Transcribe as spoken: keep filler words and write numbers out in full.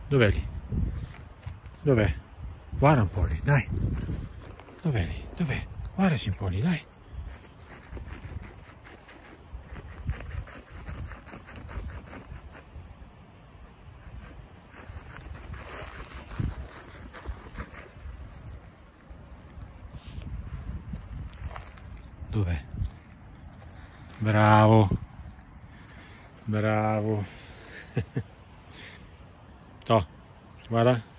Dov'è lì? Dov'è? Guarda un po' lì, dai. Dov'è lì? Dov'è? Guardaci un po' lì, dai. Dov'è? Bravo. Bravo. Toh, guarda.